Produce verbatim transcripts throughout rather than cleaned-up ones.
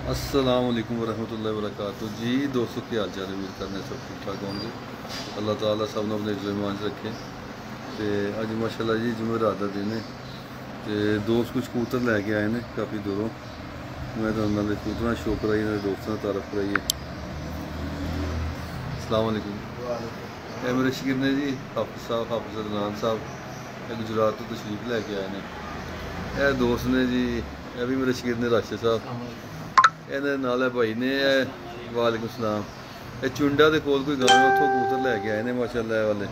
अस्सलाम वालेकुम वरहमतुल्लाहि वबरकातुहू जी। दोस्तों की हाल चाल है, उम्मीद करने सब ठीक ठाक होंगे। अल्लाह ताला सब ने अपने इज़्ज़त ईमान च रखे। तो अज माशाल्लाह जी जुमेरात का दिन है, तो दोस्त कुछ कबूतर लैके आए हैं काफ़ी दूरों। मैं तो उन्होंने कबूतर शो कराई, मेरे दोस्तों ने तारफ कराई है। अस्सलाम वालेकुम। ये मेरे शकीर ने जी हाफिज़ साहब, हाफिज़ अदनान साहब गुजरात तो तशरीफ लैके आए हैं। यह दोस्त ने जी, यह भी मेरे शकीर ने राशिद साहब, इन्हें नाल भाई ने। वालेकुम सलाम। ये चुंडा के कोल कोई गाँव उतों कबूतर लैके आए हैं माशाल्लाह वाले।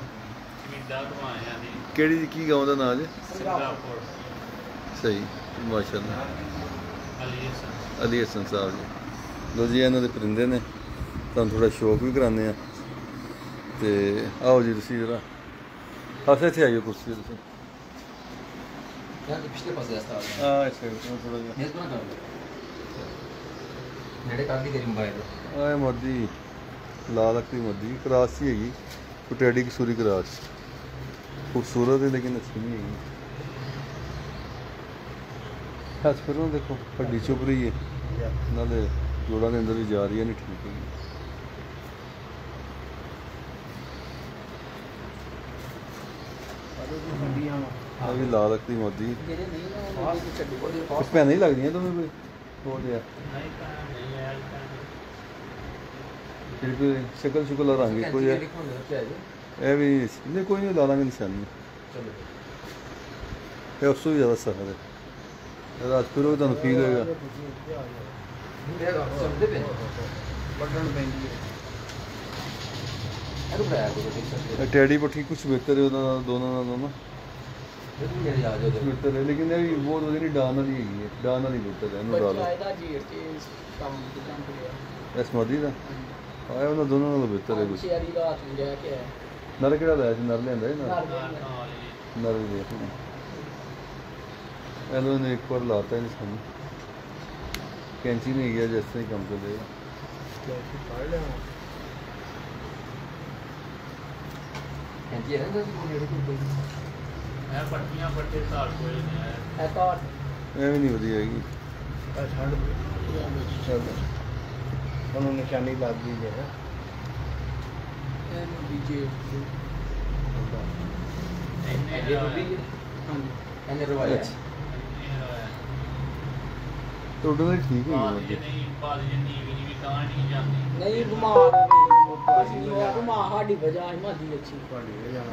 केड़ी की गाँव का नाम है? सही माशाल्लाह, अली हसन साहब जी। लो जी इन्हों के परिंदे ने, तुम थोड़ा शौक भी कराने। तो आओ जी तुम जरा अस इतने आइयो कुर्सी पिछले पासे रास्ता आ गया। हाँ इस थोड़ा जिहा नेट बना कर नेड़े कर दी तेरी मोबाइल आए मर्दी लाल अक्की मर्दी क्रास ही हैगी, कुटेडी कसूरी क्रास। खूबसूरत है लेकिन अच्छी नहीं हैगी। हस फिर ना देखो हड्डी चुभ रही है, नाले जोड़ा के अंदर भी जा रही है, नहीं ठीक है। अभी लाल अक्की मोदी भैन ही लगती तुम्हें कोई हो गया कोई शक्ल शुक्ल रंग कोई है ये भी नहीं, कोई नहीं ला लाँगे निशानी। ये उस तो भी ज़्यादा सफर है, रात फिर तुम फील होगा। टैडी पट्टी कुछ बेहतर है दोनों दोनों बेहतर है, लेकिन ये बहुत वजह नहीं डान वाली हैगी है, डान वाली बेहतर है। इन्होंने डालो इस मर्दी का आया उन्होंने दोनों नालों बेहतर है कुछ। नर केड़ा लाया सी? नर लियांदा है नर नर देख एलो ने एक बार लाता है निशान, कैंची नहीं गया जैसे ही कम चलेगा। कैंची है ना तो नेड़े कोई कोई है पट्टियां पट्टे साल कोई नहीं है है काट ये भी नहीं वधी हैगी। छड़ चलो उन्होंने निशानी लग दी है एन डीजे एन ये भी हां एन रवाया तो उधर ठीक है नहीं बात ये नहीं भी नहीं कहां नहीं जाती नहीं बीमार नहीं बीमार हाडी वजह हिमादी अच्छी पड़ी है जाना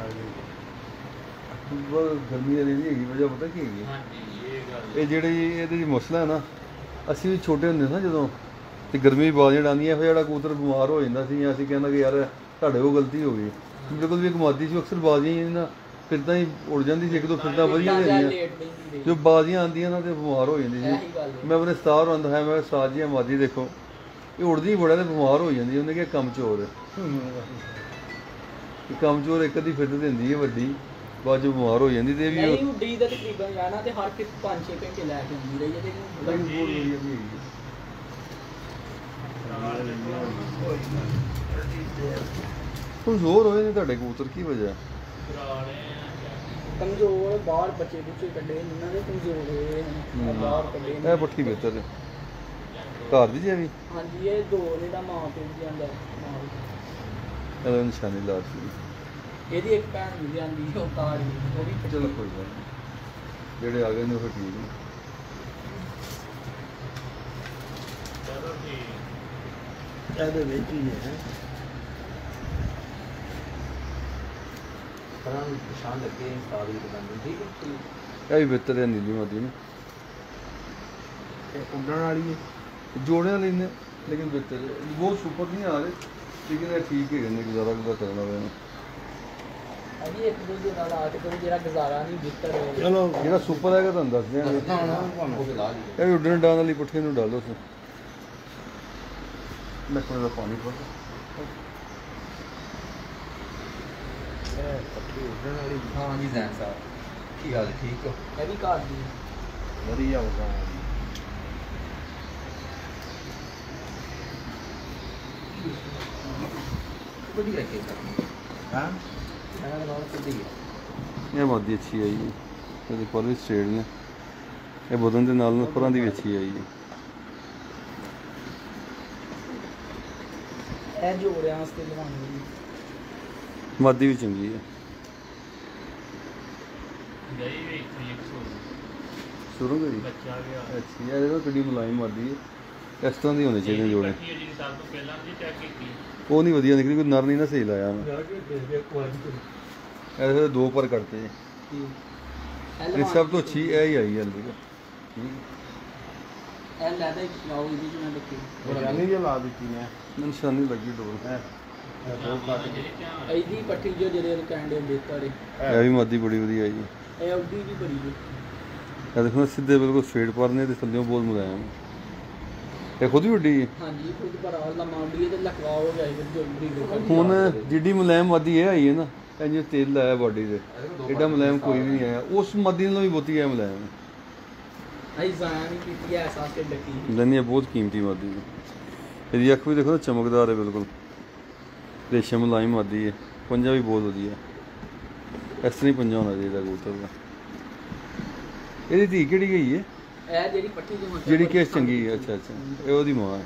गर्मी वाली नहीं हैगी वजह पता की हैगी? हां जी ये गल ये ਜਿਹੜੀ ਇਹਦੇ ਵਿੱਚ ਮਸਲਾ ਹੈ ਨਾ, ਅਸੀਂ ਵੀ ਛੋਟੇ ਹੁੰਦੇ ਨਾ ਜਦੋਂ, ਤੇ ਗਰਮੀ ਬਾਜ਼ੀਆਂ ਡਾਂਦੀਆਂ, ਫਿਰ ਜਿਹੜਾ ਕਬੂਤਰ ਬਿਮਾਰ ਹੋ ਜਾਂਦਾ ਸੀ, ਅਸੀਂ ਕਹਿੰਦਾ ਕਿ ਯਾਰ ਤੁਹਾਡੇ ਕੋਲ ਗਲਤੀ ਹੋ ਗਈ। ਮੇਰੇ ਕੋਲ ਵੀ ਇੱਕ ਮਾਦੀ ਸੀ, ਅਕਸਰ ਬਾਜ਼ੀਆਂ ਹੀ ਨਾ ਫਿਰਦਾ ਹੀ ਉੜ ਜਾਂਦੀ ਸੀ, ਇੱਕ ਦੋ ਫਿਰਦਾ ਵਧੀਆ ਹੁੰਦੀਆਂ, ਜੋ ਬਾਜ਼ੀਆਂ ਆਉਂਦੀਆਂ ਨਾ ਤੇ ਬਿਮਾਰ ਹੋ ਜਾਂਦੀ ਸੀ। ਮੈਂ ਆਪਣੇ ਸਤਾਰ ਹੁੰਦਾ ਹੈ, ਮੈਂ ਸਾਜ ਜੀ ਮਾਦੀ ਦੇਖੋ ਇਹ ਉੜਦੀ ਬੜਾ ਤੇ ਬਿਮਾਰ ਹੋ ਜਾਂਦੀ, ਉਹਨੇ ਕਿਹਾ ਕੰਮ ਚੋਰ ਹੈ। ਕੰਮ ਚੋਰ ਇੱਕ ਅੱਧੀ ਫਿੱਟ ਦਿੰਦੀ ਹੈ ਵੱਡੀ, ਬਾਅਦ ਚ ਬਿਮਾਰ ਹੋ ਜਾਂਦੀ। ਤੇ ਵੀ ਨਹੀਂ ਉੱਡੀ ਦਾ ਤਕਰੀਬਨ ਜਾਣਾ ਤੇ ਹਰ ਇੱਕ ਪੰਜ ਛੇ ਘੰਟੇ ਲੈ ਕੇ ਆਉਂਦੀ ਰਹੀ ਹੈ ਤੇ ਬਹੁਤ ਵਧੀਆ ਵੀ ਹੈਗੀ। ਕਮਜ਼ੋਰ ਹੋਏ ਨੇ ਤੁਹਾਡੇ ਕਬੂਤਰ, ਕੀ ਵਜ੍ਹਾ? ਕਮਜ਼ੋਰ ਬਾਹਰ ਬੱਚੇ ਬੁੱਚੇ ਕੱਢੇ ਇਹਨਾਂ ਦੇ ਕਮਜ਼ੋਰ ਹੋਏ ਬਾਹਰ ਕੱਢੇ ਇਹ ਪੱਠੀ ਬਿਹਤਰ ਹੈ ਘਰ ਦੀ ਜੇ ਵੀ। ਹਾਂਜੀ ਇਹ ਦੋ ਨੇ ਦਾ ਮਾਂ ਪਿਓ ਜਾਂਦਾ ਮਾਂ ਇਹਦਾ ਨਿਸ਼ਾਨੀ ਲਾ ਦਿੱਤੀ। ਇਹਦੀ ਇੱਕ ਭੈਣ ਵੀ ਜਾਂਦੀ ਉਹ ਕਾਰ ਉਹ ਵੀ ਚਲੋ ਕੋਈ ਗੱਲ ਨਹੀਂ, ਜਿਹੜੇ ਆ ਗਏ ਨੇ ਉਹ ਠੀਕ ਨੇ। चलो ठीक ਇਹਦੇ ਵਿੱਚ ਹੀ ਹੈ ਪਰਾਂ ਨਿਸ਼ਾਨ ਲੱਗੇ ਸਾਰੀ ਦੁਕਾਨ ਠੀਕ ਹੈ। ਇਹ ਵੀ ਬਿਹਤਰ ਹੈ ਨੀਲੀ ਮੋਦੀ ਨੇ, ਇਹ ਉੱਡਣ ਵਾਲੀ ਹੈ ਜੋੜਿਆਂ ਵਾਲੀ ਨੇ, ਲੇਕਿਨ ਬਿਹਤਰ ਹੈ। ਬਹੁਤ ਸੁਪਰ ਨਹੀਂ ਆ ਰਹੇ, ਲੇਕਿਨ ਇਹ ਠੀਕ ਹੈਗੇ ਨੇ, ਗੁਜ਼ਾਰਾ ਗੁਜ਼ਾਰਾ ਕਰਨ ਵਾਲੇ ਨੇ। ਅभी एक दूसरे ਨਾਲ ਆ ਕੇ ਕੋਈ ਜਿਹੜਾ ਗੁਜ਼ਾਰਾ ਨਹੀਂ ਬਿਹਤਰ ਹੈ। ਚਲੋ ਜਿਹੜਾ ਸੁਪਰ ਹੈਗਾ ਤੁਹਾਨੂੰ ਦੱਸ ਦਿਆਂਗੇ। ਉਹ ਵੀ ਲਾ ਲਈ ਇਹ ਵੀ ਉੱਡਣ ਡਾਣ ਵਾਲੀ ਪੱਠੀ ਨੂੰ ਡਾਲੋ ਤੁਸੀਂ। ਲੱਕੜ ਦਾ ਪਾਣੀ ਪਾ ਇਹ ਪੱਠੀ ਉੱਡਣ ਵਾਲੀ ਹਾਂ ਜੀ ਜ਼ੈਨ ਸਾਹਿਬ ਕੀ ਹਾਲ ਠੀਕ ਹੋ? ਇਹ ਵੀ ਘਰ ਦੀ ਵਧੀਆ ਹੋਗਾ। ਵਧੀਆ ਰੱਖੇ ਹਾਂ ਇਹਨਾਂ ਦਾ ਨਾਮ ਕਿੱਦੀ ਹੈ? ਇਹ ਬਹੁਤ ਅੱਛੀ ਆਈ ਹੈ, ਇਹਦੇ ਕੋਲ ਵੀ ਸਟੇਟ ਨੇ। ਇਹ ਬਦਨ ਦੇ ਨਾਲ ਨਾਲ ਪਰਾਂ ਦੀ ਵੀ ਅੱਛੀ ਆਈ ਹੈ। ਇਹ ਜੋੜਿਆਂ ਵਾਸਤੇ ਲਵਾਉਣੀ ਜੀ। ਮਾਦੀ ਵੀ ਚੰਗੀ ਹੈ। ਗਈ ਵੀ ਇੱਕ ਸੌ ਸ਼ੁਰੂ ਕਰੀ ਬੱਚਾ ਗਿਆ ਅੱਛੀ ਹੈ, ਇਹਦਾ ਕਿੱਡੀ ਮੁਲਾਇਮ ਮਾਦੀ ਹੈ। ਇਸ ਤਰ੍ਹਾਂ ਦੀ ਹੋਣੀ ਚਾਹੀਦੀ ਜੋੜੇ। ਪੱਠੀ ਜਿਹੜੀ ਸਭ ਤੋਂ ਪਹਿਲਾਂ ਦੀ ਚੈੱਕ ਕੀਤੀ ਉਹ ਨਹੀਂ ਵਧੀਆ ਨਿਕਲੀ, ਕੋਈ ਨਰ ਨਹੀਂ ਨਾ ਸਹੀ ਲਾਇਆ ਮੈਂ। ਯਾਰ ਕਿ ਦੇ ਦੇ ਕੁਆਲਿਟੀ ਇਹਦੇ ਦੋ ਪਰ ਕੱਟਦੇ ਜੀ। ਇਹ ਇਹ ਸਭ ਤੋਂ ਅੱਛੀ ਇਹ ਹੀ ਆਈ ਹੈ ਹल्दी का। ਇਹ ਲੈਦਾ ਲਾਓ ਇਹਦੀ ਜਿਵੇਂ ਦੇਖੀ ਨਿਸ਼ਾਨੀ ਜਿਹਾ ਲਾ ਦਿੱਤੀ ਨੇ ਨਿਸ਼ਾਨੀ ਲੱਗੀ ਡੋਰ ਹੈ ਦੋ ਕੱਟ ਜਿਹੜੀ ਧਿਆਨ ਇਹਦੀ ਪੱਠੀ ਜੋ ਜਿਹੜੇ ਕਹਿੰਦੇ ਬੇਤਾਰੇ ਇਹ ਵੀ ਮਾਦੀ ਬੜੀ ਵਧੀਆ ਹੈ ਜੀ। ਇਹ ਉਹਦੀ ਵੀ ਬੜੀ ਜੀ। ਇਹ ਦੇਖੋ ਨਾ ਸਿੱਧੇ ਬਿਲਕੁਲ ਸਟ੍ਰੇਟ ਪਰ ਨੇ ਤੇ ਥੱਲੇੋਂ ਬਹੁਤ ਮੁਲਾਇਮ। ਇਹ ਖੁਦ ਵੀ ਵੱਡੀ ਹੈ। ਹਾਂਜੀ ਖੁਦ ਪਰ ਆਲਾ ਮਾਂਡੀ ਤੇ ਲਖਵਾ ਹੋ ਗਿਆ ਇਹ ਜੋ ਬੜੀ ਹੁਣ ਜਿੱਡੀ ਮੁਲਾਇਮ ਮਾਦੀ ਇਹ ਆਈ ਹੈ ਨਾ, ਇਹ ਜਿਵੇਂ ਤੇਲ ਲਾਇਆ ਬਾਡੀ ਤੇ, ਐਡਾ ਮੁਲਾਇਮ ਕੋਈ ਵੀ ਨਹੀਂ ਆਇਆ। ਉਸ ਮਾਦੀ ਨਾਲੋਂ ਵੀ ਬਹੁਤੀ ਹੈ ਮੁਲਾਇਮ। ਆਈ ਜ਼ਾਇਆ ਨਹੀਂ ਕੀਤੀ ਐ ਸਾਸ ਤੇ ਡੱਕੀ ਲੈਣੀ ਹੈ, ਬਹੁਤ ਕੀਮਤੀ ਮਾਦੀ ਹੈ। ਇਹਦੀ ਅੱਖ ਵੀ ਦੇਖੋ ਨਾ ਚਮਕਦਾਰ ਹੈ ਬਿਲਕੁਲ, ਰੇਸ਼ਮ ਮੁਲਾਇਮ ਮਾਦੀ ਹੈ। ਪੰਜਾ ਵੀ ਬਹੁਤ ਵਧੀਆ, ਇਸ ਤਰ੍ਹਾਂ ਹੀ ਪੰਜਾ ਹੋਣਾ ਚਾਹੀਦਾ ਕਬੂਤਰ ਦਾ। ਇਹਦੀ ਧੀ ਕਿਹੜੀ ਗਈ ਹੈ? ਇਹ ਜਿਹੜੀ ਪੱਠੀ ਜੋ ਜਿਹੜੀ ਕੇਸ ਚੰਗੀ ਹੈ। ਅੱਛਾ ਅੱਛਾ, ਇਹ ਉਹਦੀ ਮਾਂ ਹੈ।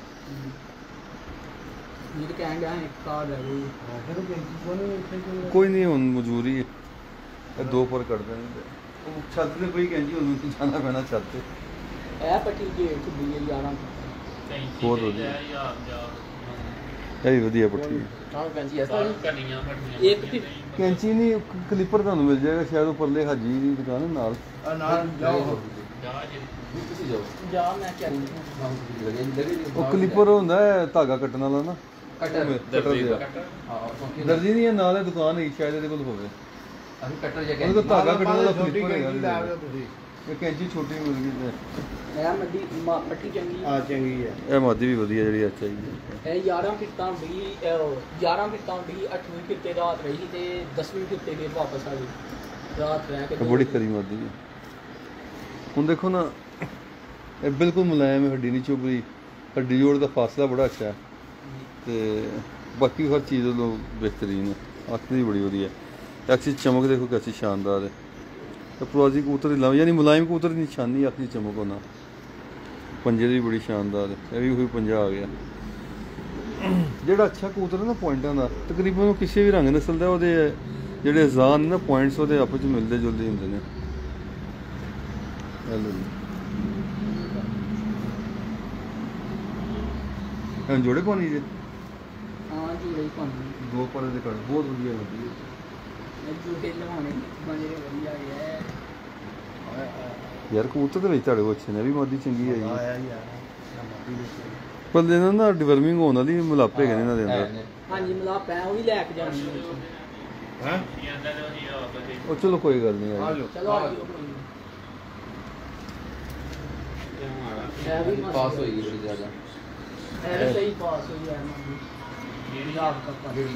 ਇਹ ਕਹਿੰਦੇ ਆ ਇੱਕ ਕਾਰਡ ਹੈ ਕੋਈ ਫਿਰ ਬੇਨਤੀ ਕੋਨੇ ਇੱਥੇ ਕੋਈ ਨਹੀਂ, ਹੁਣ ਮਜਬੂਰੀ ਹੈ। ਇਹ ਦੋ ਪਰ ਕੱਢ ਦੇਣਗੇ। ਉਹ ਛੱਤ ਤੇ ਪਈ ਕਹਿੰਦੀ ਉਹਨੂੰ ਜਾਣਾ ਪੈਣਾ ਛੱਤ ਤੇ। ਇਹ ਪੱਠੀ ਜੇ ਖੁੱਦੀ ਹੈ ਯਾਰਾਂ ਕੈਂਚੀ ਬਹੁਤ ਬਹੁਤ ਵਧੀਆ। ਵਧੀਆ ਯਾਰ ਜਾ ਇਹ ਵੀ ਵਧੀਆ ਪੱਠੀ ਹੈ। ਤਾਂ ਕਹਿੰਦੀ ਐ ਸਾਰ ਕਨੀਆਂ ਫੜੀਆਂ ਇੱਕ ਵੀ- ਕੈਂਚੀ ਨਹੀਂ, ਕਲਿੱਪਰ ਤੁਹਾਨੂੰ ਮਿਲ ਜਾਏਗਾ ਸ਼ਾਇਦ ਉਹ ਪਰਲੇ ਹਾਜੀ ਦੀ ਦੁਕਾਨ ਹੈ ਨਾਲ। ਆ ਨਾਲ ਜਾਓ ਜਾ ਜੀ ਜਾ ਮੈਂ ਚੱਲ ਉਹ ਕਲਿੱਪਰ ਹੁੰਦਾ ਹੈ ਧਾਗਾ ਕੱਟਣ ਵਾਲਾ ਨਾ, ਕਟਰ ਕਟਰ ਜਿਹਾ। ਦਰਜੀ ਨਹੀਂ ਹੈ, ਨਾਲ ਹੈ ਦੁਕਾਨ ਹੈ ਸ਼ਾਇਦ ਇਹਦੇ ਕੋਲ ਹੋਵੇ। ਅਸੀਂ ਕਟਰ ਜੇ ਉਹਦੇ ਕੋਲ ਧਾਗਾ ਕੱਟਣ ਵਾਲਾ ਛੋਟੀ ਕਲਿੱਪਰ ਹੈਗਾ ਕੈਂਚੀ ਇਹਦੇ ਲੈ ਕੋਲ। ਆਓ ਤੁਸੀਂ ਇਹ ਕੈਂਚੀ ਛੋਟੀ ਮਿਲ ਗਈ ਤੇ ਇਹ ਮੱਡੀ ਮਾ- ਪੱਠੀ ਚੰਗੀ ਆ ਚੰਗੀ ਹੈ ਇਹ ਮਾਦੀ ਵੀ ਵਧੀਆ ਜਿਹੜੀ ਅੱਛਾ ਜੀ। ਇਹ ਗਿਆਰਾਂ ਫਿੱਟਾਂ ਵੀ ਗਿਆਰਾਂ ਫਿੱਟਾਂ ਵੀ ਅੱਠਵੀਂ ਫਿੱਟੇ ਰਾਤ ਰਹੀ ਤੇ ਦਸਵੀਂ ਫਿੱਟੇ ਫਿਰ ਵਾਪਸ ਆ ਗਈ। ਰਾਤ ਰਹਿ ਕੇ ਇਹ ਬੜੀ ਖਰੀ ਮਾਦੀ ਹੈ। ਹੁਣ ਦੇਖੋ ਨਾ, ਇਹ ਬਿਲਕੁਲ ਮੁਲਾਇਮ ਹੈ, ਹੱਡੀ ਨਹੀਂ ਚੁੱਭ ਰਹੀ। ਹੱਡੀ ਜੋੜ ਦਾ ਫਾਸਲਾ ਬੜਾ ਅੱਛਾ ਹੈ ਤੇ ਬਾਕੀ ਹਰ ਚੀਜ਼ ਉਹਨੂੰ ਬਿਹਤਰੀਨ ਹੈ। ਅੱਖ ਦੀ ਬੜੀ ਵਧੀਆ ਹੈ। ਅੱਖ ਦੀ ਚਮਕ ਦੇਖੋ कैसी शानदार है। तो प्रवासी कबूतर ਦੀ ਯਾਨੀ ਮੁਲਾਇਮ ਕਬੂਤਰ ਦੀ ਨਿਸ਼ਾਨੀ ਅੱਖ ਦੀ ਚਮਕ ਹੋਣਾ। ਪੰਜੇ ਦੀ ਬੜੀ ਸ਼ਾਨਦਾਰ ਹੈ। ਇਹ ਵੀ ਉਹੀ ਪੰਜਾ ਆ ਗਿਆ। ਜਿਹੜਾ ਅੱਛਾ ਕਬੂਤਰ ਹੈ ਨਾ ਪੁਆਇੰਟਾਂ ਦਾ, ਤਕਰੀਬਨ ਉਹ ਕਿਸੇ ਵੀ ਰੰਗ ਨਸਲ ਦਾ, ਉਹਦੇ ਜਿਹੜੇ ਅਜ਼ਾਨ ਨੇ ਨਾ ਪੁਆਇੰਟਸ ਉਹਦੇ ਆਪਸ ਵਿੱਚ ਮਿਲਦੇ ਜੁਲਦੇ ਹੁੰਦੇ ਨੇ। ਇਹ ਲਓ ਜੀ। ਇਹ ਜੋੜੇ ਪਾਣੀ ਜੇ ਹਾਂ ਜੂੜੇ ਪਾਣੀ ਦੋ ਪਰ ਦੇ ਕੱਢ ਬਹੁਤ ਵਧੀਆ ਲੱਗਦੀ ਹੈ। ਇਹ ਜੂੜੇ ਲਵਾਉਣੇ ਬਣੇ ਵਧੀਆ ਹੈ। ਯਾਰ ਕਬੂਤਰ ਦੇ ਵਿੱਚ ਤੁਹਾਡੇ ਕੋਲ ਅੱਛੇ ਨੇ, ਇਹ ਵੀ ਮਾਦੀ ਚੰਗੀ ਹੈ ਜੀ। ਆਇਆ ਹੀ ਆ ਮਾਦੀ ਵਿੱਚ ਪਰ ਇਹਨਾਂ ਦਾ ਡਿਵਰਮਿੰਗ ਹੋਣ ਵਾਲੀ ਮੁਲਾਪੇ ਹੈਗੇ ਨੇ ਇਹਨਾਂ ਦੇ ਅੰਦਰ। ਹਾਂਜੀ ਮਤਲਬ ਪੈ ਉਹ ਵੀ ਲੈ ਕੇ ਜਾਣੀ ਹੈ। ਹੈ ਇਹ ਅੰਦਰ ਉਹਦੀ ਆ ਬਤੇ ਉਹ ਚਲੋ ਕੋਈ ਗੱਲ ਨਹੀਂ ਆ ਯਾਰ। ਲਓ ਚਲੋ ਆ ਜਾਓ ਕੋਈ ਨੀ। ਇਹ ਵੀ ਪਾਸ ਹੋਈ ਬੜੀ ਜ਼ਿਆਦਾ। ਇਹ ਵੀ ਸਹੀ ਪਾਸ ਹੋਈ ਹੈ ਮੰਗੀ ਜਿਹੜੀ ਪੰਜਾਬ ਕੱਪ ਇਹਨੂੰ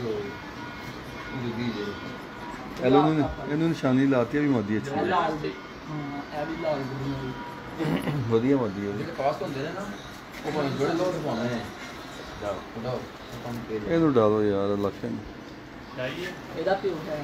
ਇਹਨੂੰ ਇਹਨੂੰ ਨਿਸ਼ਾਨੀ ਲਾਤੀ, ਵੀ ਮਾਦੀ ਅੱਛੀ ਇਹ ਹੈ। ਲਾਲ ਦੇ ਹਾਂ ਇਹ ਵੀ ਲਾਲ ਦੀ ਹੋਈ। ਵਧੀਆ ਮਾਦੀ ਹੈ। ਪਾਸ ਹੁੰਦੇ ਨੇ ਨਾ ਉਹ ਬੜੇ ਬੜੇ ਲੋਟ ਪਾਉਣੇ ਨੇ ਜਾਓ ਖੁਦਾਓ ਕੰਮ ਕੇ ਇਹਨੂੰ ਡਾਲੋ ਯਾਰ ਲੱਖ ਨੂੰ। ਚਾਹੀਏ ਇਹਦਾ ਪਿਓ ਹੈ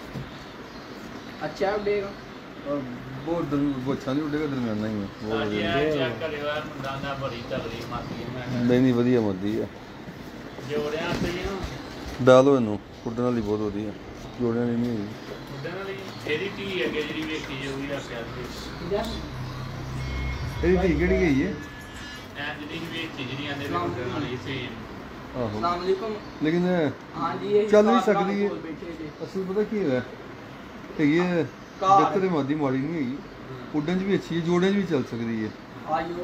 ਅੱਛਾ ਉੱਡੇਗਾ। ਔਰ ਬਹੁਤ ਦਰ- ਬਹੁਤ ਅੱਛਾ ਨਹੀਂ ਉੱਡੇਗਾ, ਦਰਮਿਆਨਾ ਹੀ ਹੈ। ਬਹੁਤ ਸਾਡੀ ਵਧੀਆ। ਇਹ ਚੈੱਕ ਕਰਿਓ ਯਾਰ ਮੁੰਡਾ ਦਾ ਬੜੀ ਤਗੜੀ ਮਾਤੀ ਹੈ। ਮੈਂ ਨਹੀਂ ਨਹੀਂ ਵਧੀਆ ਮਾਦੀ ਹੈ। ਜੋੜਿਆਂ ਤੇ ਹੀ ਨਾ ਡਾਲੋ ਇਹਨੂੰ, ਉੱਡਣ ਵਾਲੀ ਬਹੁਤ ਵਧੀਆ। ਜੋੜਿਆਂ ਵਾਲੀ ਨਹੀਂ ਹੈਗੀ। ਉਹਦੇ ਨਾਲ ਹੀ ਇਹਦੀ ਧੀ ਅੱਗੇ ਜਿਹੜੀ ਵੇਖੀ ਜਾਊਗੀ ਆਖਿਆ ਸੀ ਇਹਦਾ ਇਹਦੀ ਧੀ ਕਿਹੜੀ ਗਈ ਹੈ? ਐਂ ਜਿਹੜੀ ਵੇਖੀ ਜਿਹੜੀ ਆਂਦੇ ਨੇ ਉਹਦੇ ਨਾਲ ਹੀ ਸੇਮ ਆਹੋ ਅਸਲਾਮ ਅਲੈਕੁਮ। ਲੇਕਿਨ ਹਾਂਜੀ ਇਹ ਚੱਲ ਵੀ ਕਾਰ ਨਾਲ ਸਕਦੀ ਹੈ। ਕੋਲ ਬੈਠੇ ਜੇ। ਅਸਲ ਪਤਾ ਕੀ ਹੈ, ਹੈਗੀ ਹੈ ਕਾਰ। ਬਿਹਤਰ ਹੈ, ਮਾਦੀ ਮਾੜੀ ਨਹੀਂ ਹੈਗੀ। ਉੱਡਣ 'ਚ ਵੀ ਅੱਛੀ ਹੈ, ਜੋੜਿਆਂ 'ਚ ਵੀ ਚੱਲ ਸਕਦੀ ਹੈ। ਆਇਓ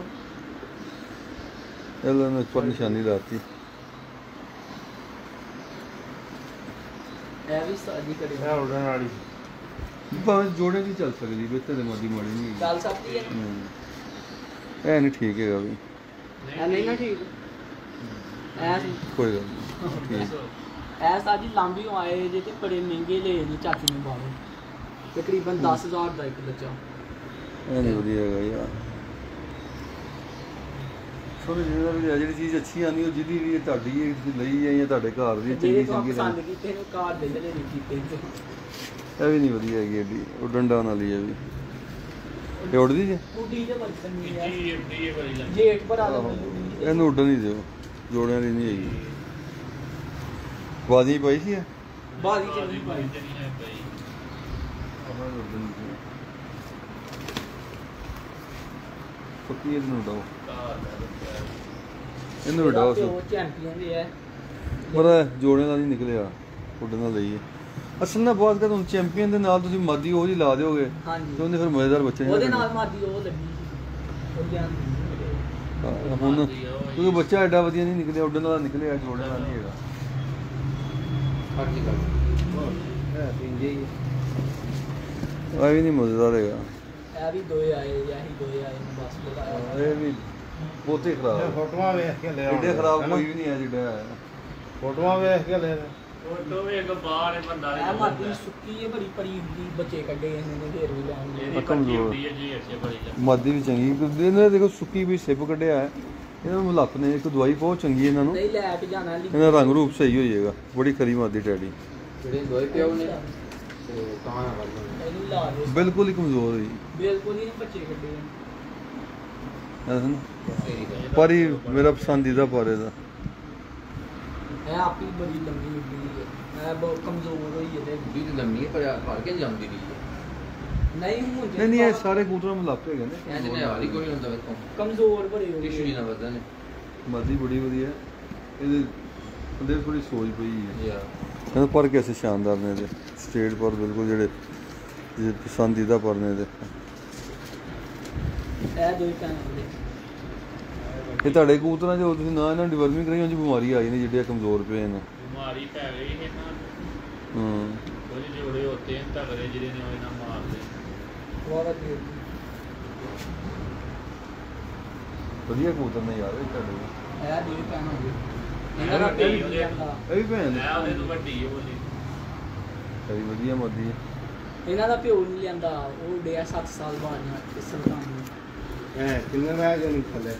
ਇਹਨਾਂ ਨੇ ਉੱਪਰ ਨਿਸ਼ਾਨੀ ਲਾਤੀ। ਇਹ ਵੀ ਸਾਡੀ ਕਰੇ ਇਹ ਉੱਡਣ ਵਾਲੀ ਭਾਵੇਂ ਜੋੜਿਆਂ 'ਚ ਹੀ ਚੱਲ ਸਕਦੀ, ਬਿਹਤਰ ਹੈ, ਮਾਦੀ ਮਾੜੀ ਨਹੀਂ ਹੈਗੀ। ਚੱਲ ਸਕਦੀ ਹੈ। ਹਮ। ਇਹ ਨਹੀਂ ਠੀਕ ਹੈਗਾ ਵੀ, ਇਹ ਨਹੀਂ ਨਾ ਠੀਕ ਐ ਕੋਈ ਗੱਲ ਨਹੀਂ ਠੀਕ। ਐ ਸਾਡੀ ਲਾਂਬੀ ਆਏ ਜੇ ਤੇ ਬੜੇ ਮਹਿੰਗੇ ਲਏ ਨੇ ਚਾਚੂ ਨੇ ਬਾਹਰੋਂ ਤਕਰੀਬਨ ਦਸ ਹਜ਼ਾਰ ਦਾ ਇੱਕ ਬੱਚਾ। ਇਹ ਨਹੀਂ ਵਧੀਆ ਹੈਗਾ ਯਾਰ। ਸੋਨੇ ਜਿਹੜਾ ਵੀ ਹੈ, ਜਿਹੜੀ ਚੀਜ਼ ਅੱਛੀ ਆਉਂਦੀ ਉਹ ਜਿਹਦੀ ਵੀ ਹੈ, ਤੁਹਾਡੀ ਹੈ, ਤੁਸੀਂ ਲਈ ਹੈ ਜਾਂ ਤੁਹਾਡੇ ਘਰ ਦੀ ਜਿਹੜੇ ਚੰਗੀ ਤੋਂ ਚੰਗੀ ਪਸੰਦ ਰਹਿੰਦੀ। ਕੀਤੇ ਨੇ ਕਾਰ ਦੇ ਜਿਹੜੇ ਨਹੀਂ ਕੀਤੇ ਇਹ ਵੀ ਨਹੀਂ ਵਧੀਆ ਹੈਗੀ ਐਡੀ, ਉੱਡਣ ਡਾਉਣ ਵਾਲੀ ਹੈ ਵੀ। ਇਹ ਉੱਡਦੀ ਜੇ? ਬੁੱਢੀ ਦੇ ਬਰਤਨ ਨਹੀਂ ਆ ਜੀ ਐਫਡੀ ਇਹ ਬੜੀ ਲੰਮੀ ਜੇਠ ਭਰਾ ਦਾ ਆਹੋ। ਇਹਨੂੰ ਉੱਡਣ ਨਹੀਂ ਦਿਓ, ਜੋੜਿਆਂ ਦੀ ਨਹੀਂ ਹੈਗੀ। ਬਾਜੀ ਪਾਈ ਸੀ ਇਹ? ਬਾਜੀ ਚ ਬਾਜੀ ਨਹੀਂ ਬਾਜੀ ਪਾਈ ਤੇ ਨਹੀਂ ਹੈ ਪਈ ਪੱਕੀ ਇਹਨੂੰ ਉਡਾਓ ਘਰ ਦਾ ਰੱਖਿਆ। ਇਹਨੂੰ ਉਡਾਓ ਉਹ ਚੈਂਪੀਅਨ ਦੇ ਹੈ ਪਰ ਜੋੜੇ ਨਾਲ ਨਹੀਂ ਨਿਕਲਿਆ ਉੱਡਣ ਨਾਲ ਲਈ ਹੈ। ਅਸਲ ਨਾਲ ਬਹੁਤ ਕਰ ਹੁਣ ਚੈਂਪੀਅਨ ਦੇ ਨਾਲ ਤੁਸੀਂ ਮਾਦੀ ਉਹ ਜੀ ਲਾ ਦਿਓਗੇ ਹਾਂਜੀ ਤੇ ਉਹਨੇ ਫਿਰ ਮਜ਼ੇਦਾਰ ਬੱਚੇ ਨਹੀਂ ਉਹਦੇ ਕੱਢਣੇ। ਨਾਲ ਮਾਦੀ ਉਹ ਲੱਗੀ ਸੀ ਉਹ ਲਿਆਂਦੀ ਹਾਂ, ਹੁਣ ਕਿਉਂਕਿ ਬੱਚਾ ਐਡਾ ਵਧੀਆ ਨਹੀਂ ਨਿਕਲਿਆ ਉੱਡਣ ਵਾਲਾ ਨਿਕਲਿਆ ਜੋੜੇ ਨਾਲ ਨਹੀਂ ਹੈਗਾ। ਹਰ ਕੀ ਗੱਲ ਹੈ ਪਿੰਜੇ ਹੀ ਇਹ ਵੀ ਨਹੀਂ ਮਜ਼ੇਦਾਰ ਹੈਗਾ। ਇਹ ਵੀ ਦੋਏ ਆਏ ਯਾਹੀ ਦੋਏ ਆਏ ਨੇ ਬਸ ਲਗਾਇਆ ਇਹ ਵੀ ਬਹੁਤੇ ਇਹ ਖਰਾਬ ਫੋਟੋਆਂ ਵੇਖ ਕੇ ਲੈ ਐਡੇ ਖਰਾਬ ਕੋਈ ਵੀ ਨਹੀਂ ਹੈ ਜਿਹੜਾ ਹੈ। ਫੋਟੋਆਂ ਵੇਖ ਕੇ ਲੈ ਫੋਟੋ ਵੀ ਇੱਕ ਬਾਹਰ ਇਹ ਬੰਦਾ ਇਹ ਮਾਦੀ ਸੁੱਕੀ ਹੈ ਬੜੀ ਪਰੀ ਹੁੰਦੀ ਬੱਚੇ ਕੱਢੇ ਇਹਨੇ ਨੇ ਫੇਰ ਵੀ ਲੈਣਗੇ ਇਹਦੀ ਪੱਕੀ ਹੁੰਦੀ ਹੈ ਜੀ ਅੱਛੇ ਬੜੀ ਲੱਗ ਮਾਦੀ ਵੀ ਚੰਗੀ ਕਿਉਂਕਿ ਇਹਨਾਂ ਨੇ ਦੇਖੋ ਸੁੱਕੀ ਵੀ ਸਿਪ ਕੱਢਿਆ ਹੈ। ਇਹਨਾਂ ਨੂੰ ਮਲੱਪ ਨੇ ਇੱਕ ਦਵਾਈ ਬਹੁਤ ਚੰਗੀ ਇਹਨਾਂ ਨੂੰ। ਨਹੀਂ ਲੈ ਕੇ ਜਾਣਾ ਲਈ ਇਹਨਾਂ ਦਾ ਰੰਗ ਰੂਪ ਸਹੀ ਹੋ ਜਾਏਗਾ। ਬੜੀ ਖਰੀ ਮਾਦੀ ਟੈਡੀ ਜਿਹੜੇ ਦੋਏ ਪਿਓ ਨੇ ਤੇ ਤਾਂ ਨਾ ਵੱਲ ਇਹਨੂੰ ਲਾ ਦੇ ਬਿਲਕੁਲ ਹੀ ਕਮਜ਼ੋਰ ਹੋਈ ਬਿਲਕੁਲ ਹੀ ਬੱਚੇ ਕੱਢੇ ਹੈ ਨਾ। ਤੇਰੀ ਗੱਲ ਪਰ ਹੀ ਮੇਰਾ ਪਸੰਦੀਦਾ ਪਰ ਇਹਦਾ ਇਹ ਆਪੀ ਬੜੀ ਲੰਮੀ ਹੁੰਦੀ ਹੈ ਇਹ ਬਹੁਤ ਕਮਜ਼ੋਰ ਹੋਈ ਇਹਦੇ ਬੁੱਢੀ ਤੇ ਲੰਮੀ ਹੈ ਪਰ ਭਰ ਕੇ ਨੀ ਜਾਂਦੀ ਦੀ ਨਹੀਂ ਹੁਣ ਨਹੀਂ ਨਹੀਂ ਇਹ ਸਾਰੇ ਕਬੂਤਰਾਂ ਮਲੱਪ ਹੈਗੇ ਨੇ। ਇਹ ਜਿਹਨੇ ਹਾਲੀ ਕੋਈ ਹੁੰਦਾ ਵੇਖੋ ਕਮਜ਼ੋਰ ਬੜੇ ਹੋ ਟਿਸ਼ੂ ਗਏ ਨਾ ਵਧਦਾ ਨੇ ਮਾਦੀ ਬੜੀ ਵਧੀਆ ਹੈ। ਇਹਦੇ ਉਹਦੇ ਥੋੜੀ ਸੋਚ ਪਈ ਹੈ। ਯਾ ਕਹਿੰਦਾ ਪਰ ਕੈਸੇ ਸ਼ਾਨਦਾਰ ਨੇ ਇਹਦੇ ਸਟੇਟ ਪਰ ਬਿਲਕੁਲ ਜਿਹੜੇ ਜਿਹੜੇ ਪਸੰਦੀਦਾ ਪਰ ਨੇ ਇਹਦੇ। ਇਹ ਦੋ ਹੀ ਤਾਂ ਹੁੰਦੇ ਇਹ ਤੁਹਾਡੇ ਕਬੂਤਰਾਂ 'ਚ ਉਹ ਤੁਸੀਂ ਨਾ ਇਹਨਾਂ ਡਿਵਰਮਿੰਗ ਕਰਾਈ ਉਂਝ ਬਿਮਾਰੀ ਆਈ ਨੇ ਜਿਹੜੇ ਕਮਜ਼ੋਰ ਪਏ ਨੇ। ਬਿਮਾਰੀ ਪੈ ਗਈ ਹੈ ਨਾ ਹੂੰ ਉਹਦੇ ਜੋੜੇ ਹੁੰਦੇ ਹਨ ਤਗੜੇ ਜਿਹੜੇ ਨੇ ਉਹ ਇਹਨਾਂ ਮਾਰਦੇ ਬਹੁਤ ਦੇਰ ਵਧੀਆ ਕਬੂਤਰ ਨੇ ਯਾਰ ਇਹ ਤੁਹਾਡੇ। ਇਹ ਦੋ ਹੀ ਤਾਂ ਹੁੰਦੇ ਇਹਨਾਂ ਦਾ ਵੱਡੀ ਪੇਟ ਉਹਦੇ- ਜਾਂਦਾ ਇਹ ਵੀ ਭੈਣ ਮੈਂ ਉਹਦੇ ਤੋਂ ਵੱਡੀ ਹੈ ਬੋਲੀ ਕਦੀ ਵਧੀਆ ਮਾਦੀ ਹੈ। ਇਹਨਾਂ ਦਾ ਪਿਓ ਨਹੀਂ ਲਿਆਂਦਾ ਉਹ ਡਿਆ ਸੱਤ ਸਾਲ ਬਾਅਦ ਨਾ ਇਸ ਸਰਕਾਰ ਨੂੰ ਹੈ ਕਿੰਨੇ ਰਹਿ ਗਏ ਨਹੀਂ ਥੱਲੇ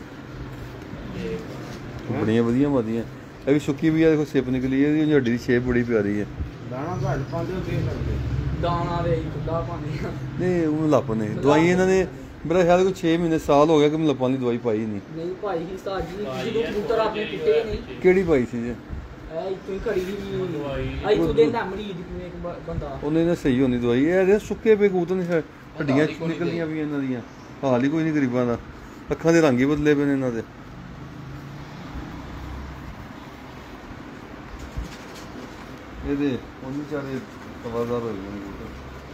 ਬੜੀਆਂ ਵਧੀਆ ਮਾਦੀਆਂ। ਇਹ ਵੀ ਸੁੱਕੀ ਵੀ ਆ ਦੇਖੋ ਸਿਪ ਨਿਕਲੀ ਹੈ। ਇਹਦੀ ਹੱਡੀ ਦੀ ਸ਼ੇਪ ਬੜੀ ਪਿਆਰੀ ਹੈ। ਦਾਣਾ ਘੱਟ ਪਾਉਂਦੇ ਹੋ ਦੇ ਸਕਦੇ ਦਾਣਾ ਦੇ ਖੁੱਲਾ ਪਾਣੀ ਨਹੀਂ ਉਹ ਮਲੱਪ ਨੇ ਦਵਾਈ ਇਹਨਾਂ ਨੇ ਮੇਰਾ ਖਿਆਲ ਕੋਈ ਛੇ ਮਹੀਨੇ ਸਾਲ ਹੋ ਗਿਆ ਕਿ ਮਲੱਪਾਂ ਦੀ ਦਵਾਈ ਪਾਈ ਨਹੀਂ। ਨਹੀਂ ਭਾਈ ਹੀ ਸਾਜ ਜੀ ਭਾਈ ਜਦੋਂ ਇਹ ਕਬੂਤਰ ਆਪਣੇ ਕਿਤੇ ਨਹੀਂ ਕਿਹੜੀ ਪਾਈ ਸੀ ਜੀ? ਇਹ ਇੱਥੋਂ ਹੀ ਘੜੀ ਦੀ ਦਵਾਈ। ਆਈ ਤੋਂ ਦੇ ਨਾ ਮਰੀਜ਼ ਕਿਵੇਂ ਇੱਕ ਬ- ਬੰਦਾ ਉਹਨੇ ਨਾ ਸਹੀ ਹੋਣੀ ਦਵਾਈ। ਇਹ ਇਹਦੇ ਸੁੱਕੇ ਪਏ ਕਬੂਤਰ ਨੇ ਹੱਡੀਆਂ ਨਿਕਲਦੀਆਂ ਵੀ ਇਹਨਾਂ ਦੀਆਂ। ਹਾਲ ਹੀ ਕੋਈ ਨਹੀਂ ਗਰੀਬਾਂ ਦਾ। ਅੱਖਾਂ ਦੇ ਰੰਗ ਹੀ ਬਦਲੇ ਪਏ ਨੇ ਇਹਨਾਂ ਦੇ। ਇਹਦੇ ਉਹਨੀ ਚਾਰੇ ਤਵਾਦਾਰ ਹੋਏ ਨੇ ਕਬੂਤਰ।